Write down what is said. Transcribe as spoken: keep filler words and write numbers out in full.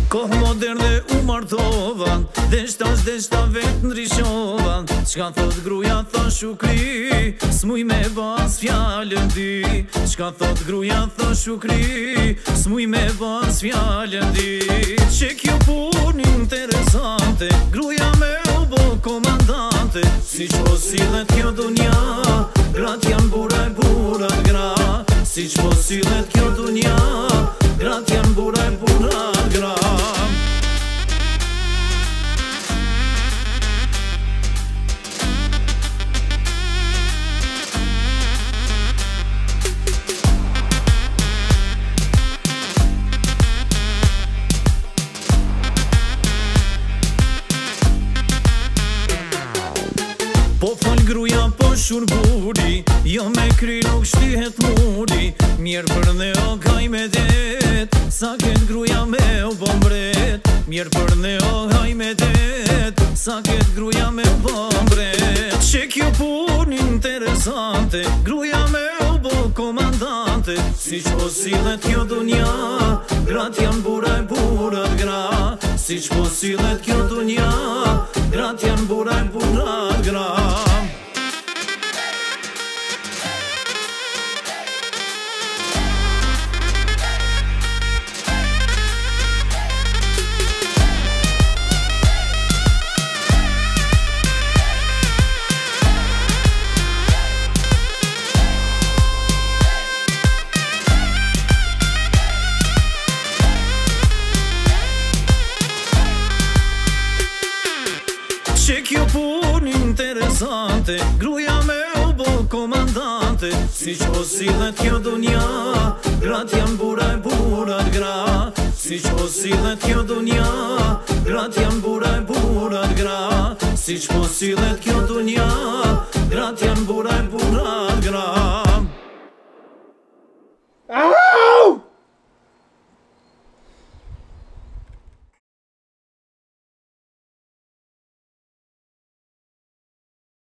Kohë moderne u martovan, deshtash deshta vet ndryshovan. Çka thot gruja thash u kri, s'muj me bas fjallën di. Çka thot gruja thash u kri, s'muj me bas fjallën di. Që kjo pun interesante, gruja me u bo komandante. Si që po sillet kjo dunja, grat jan bura e bura gra. Si që po sillet kjo dunja, grat jan bura e bura gra. Po fal gruja po shurburi, jo me kry nuk shtihet muri. Mirë për ne o kaj me det, sa ket gruja me o bombret. Mirë për ne o kaj me det, sa ket gruja me o bombret. Që kjo pun interesante, gruja me o bo komandante. Si që po sillet kjo dunja, grat jan bura e bura gra. Si që po sillet kjo dunja, grat jan bura e bura gra. Që kjo pun interesante, gruja me u bo komandante. Si që po sillet kjo dunja, grat jan bura e bura gra. Si që po sillet kjo dunja, grat jan bura e bura gra. Si që po sillet kjo dunja,